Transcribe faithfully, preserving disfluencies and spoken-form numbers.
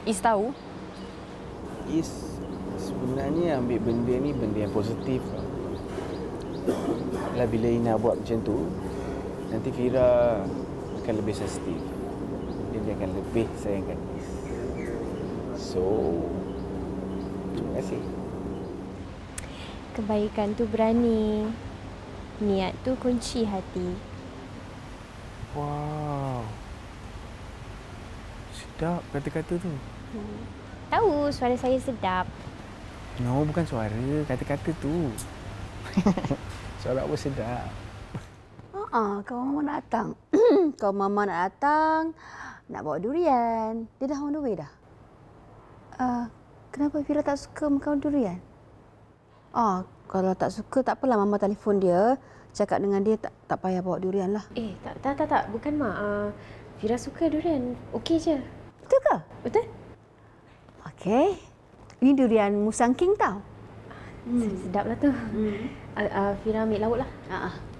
Is tahu? Is sebenarnya ambil benda ni benda yang positif. Lah bila Ina buat macam tu, nanti Fira akan lebih sensitif. Dia akan lebih sayangkan Is. So, terima kasih. Kebaikan tu berani. Niat tu kunci hati. Wow. Sedap kata-kata tu. Hmm. Tahu suara saya sedap. No, bukan suara. Kata-kata tu. Suara apa sedap. Ah, kau mama nak datang. Kau mama nak datang. Nak bawa durian. Dia dah on the way dah. Uh, kenapa Fira tak suka makan durian? Ah, kalau tak suka tak apalah, mama telefon dia. Cakap dengan dia tak tak payah bawa durian lah. Eh, tak tak tak, tak. Bukan mak. Uh, Fira suka durian. Okey je. Betul ke? Betul? Okey. Ini durian Musang King tau. Hmm. Sedaplah tu. Hmm. Uh, uh, Fira ambil lauk lah. Ha ah.